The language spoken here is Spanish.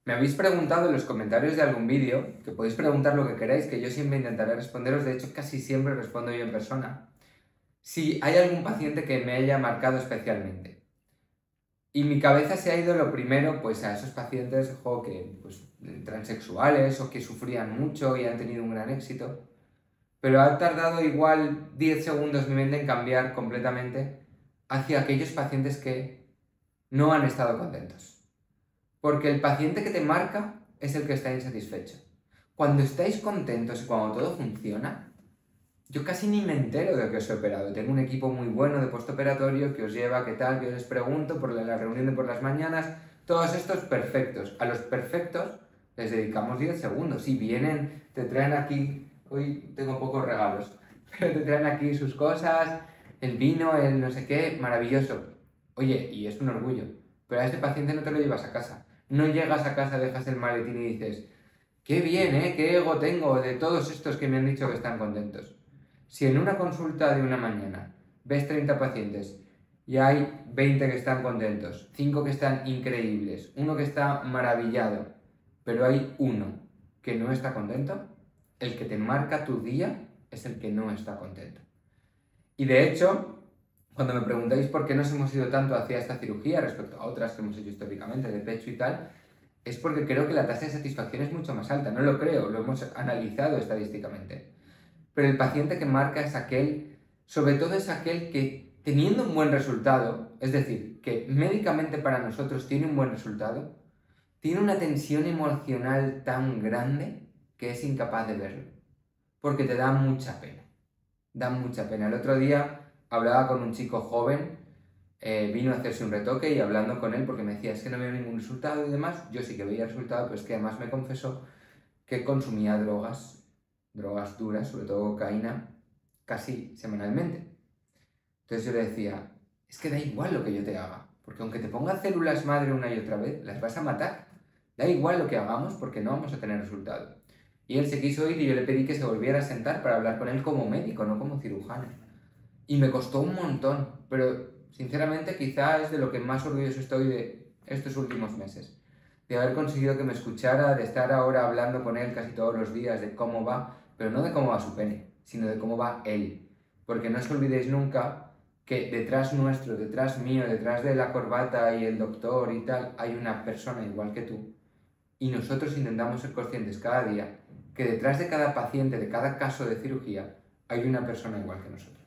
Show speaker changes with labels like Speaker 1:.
Speaker 1: Me habéis preguntado en los comentarios de algún vídeo, que podéis preguntar lo que queráis, que yo siempre intentaré responderos, de hecho casi siempre respondo yo en persona, si hay algún paciente que me haya marcado especialmente. Y mi cabeza se ha ido lo primero pues a esos pacientes que, pues, transexuales o que sufrían mucho y han tenido un gran éxito, pero ha tardado igual 10 segundos mi mente en cambiar completamente hacia aquellos pacientes que no han estado contentos. Porque el paciente que te marca es el que está insatisfecho. Cuando estáis contentos y cuando todo funciona, yo casi ni me entero de que os he operado. Tengo un equipo muy bueno de postoperatorio que os lleva, qué tal, que os les pregunto por la reunión de por las mañanas. Todos estos perfectos. A los perfectos les dedicamos 10 segundos. Si vienen, te traen aquí, hoy tengo pocos regalos, pero te traen aquí sus cosas, el vino, el no sé qué, maravilloso. Oye, y es un orgullo. Pero a este paciente no te lo llevas a casa. No llegas a casa, dejas el maletín y dices, qué bien, ¿eh? Qué ego tengo de todos estos que me han dicho que están contentos. Si en una consulta de una mañana ves 30 pacientes y hay 20 que están contentos, 5 que están increíbles, uno que está maravillado, pero hay uno que no está contento, el que te marca tu día es el que no está contento. Y de hecho, cuando me preguntáis por qué nos hemos ido tanto hacia esta cirugía respecto a otras que hemos hecho históricamente de pecho y tal, es porque creo que la tasa de satisfacción es mucho más alta. No lo creo, lo hemos analizado estadísticamente. Pero el paciente que marca es aquel, sobre todo es aquel que teniendo un buen resultado, es decir, que médicamente para nosotros tiene un buen resultado, tiene una tensión emocional tan grande que es incapaz de verlo. Porque te da mucha pena. Da mucha pena. El otro día hablaba con un chico joven, vino a hacerse un retoque y hablando con él porque me decía, es que no veo ningún resultado y demás, yo sí que veía resultado, pero es que además me confesó que consumía drogas duras, sobre todo cocaína, casi semanalmente. Entonces yo le decía, es que da igual lo que yo te haga, porque aunque te ponga células madre una y otra vez, las vas a matar. Da igual lo que hagamos porque no vamos a tener resultado. Y él se quiso ir y yo le pedí que se volviera a sentar para hablar con él como médico, no como cirujano. Y me costó un montón, pero sinceramente quizá es de lo que más orgulloso estoy de estos últimos meses. De haber conseguido que me escuchara, de estar ahora hablando con él casi todos los días de cómo va, pero no de cómo va su pene, sino de cómo va él. Porque no os olvidéis nunca que detrás nuestro, detrás mío, detrás de la corbata y el doctor y tal, hay una persona igual que tú. Y nosotros intentamos ser conscientes cada día que detrás de cada paciente, de cada caso de cirugía, hay una persona igual que nosotros.